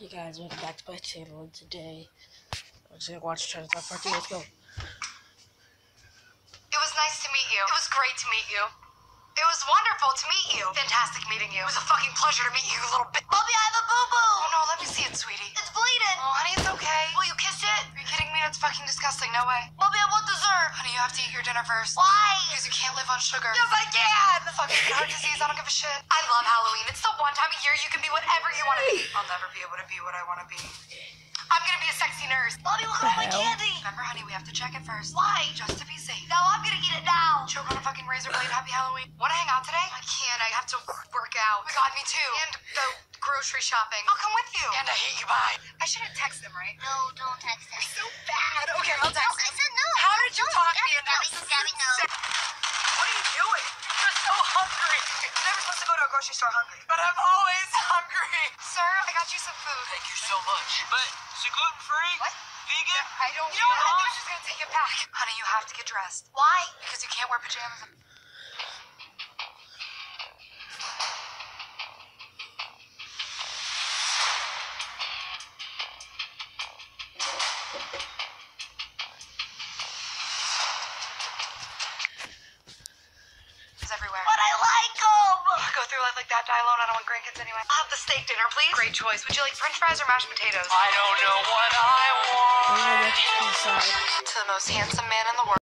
Hey guys, welcome back to my channel, and today I'm just gonna watch Chinatown Part 2. Let's go. It was nice to meet you. It was great to meet you. It was wonderful to meet you. Fantastic meeting you. It was a fucking pleasure to meet you, little bit. Bobby, I have a boo-boo! Oh no, let me see it, sweetie. It's bleeding! Oh, honey, it's okay. Will you kiss it? Are you kidding me? That's fucking disgusting. No way. Bobby, I want dessert! Honey, you have to eat your dinner first. Why? Because you can't live on sugar. Yes, I can! Fucking heart disease, I don't give a shit. I love Halloween. It's the one time of year you can be whatever you want to be. I'll never be able to be what I want to be. I'm gonna be a sexy nurse. Bobby, look at all my candy. Remember, honey, we have to check it first. Why? Just to be safe. No, I'm gonna eat it now. Choke on a fucking razor blade. Happy Halloween. Wanna hang out today? I can't. I have to work out. Oh my god, me too. And the grocery shopping. I'll come with you. And I hate you, bye. I shouldn't text them, right? No, don't text him. You're so bad. Okay, I'll text I them. said no. How did you talk me into Gabby, Gabby, no. What are you doing? You're so hungry. You're never supposed to go to a grocery store hungry. But I'm always hungry. Sir, I got you some food. Thank you so much. But is it gluten-free? What? Vegan? I don't know. I think I'm just gonna take it back. Honey, you have to get dressed. Why? Because you can't wear pajamas. Everywhere. But I like them! Go through life like that, die alone. I don't want grandkids anyway. I'll have the steak dinner, please. Great choice. Would you like french fries or mashed potatoes? I don't know what I want. I'm gonna get to the side. To the most handsome man in the world.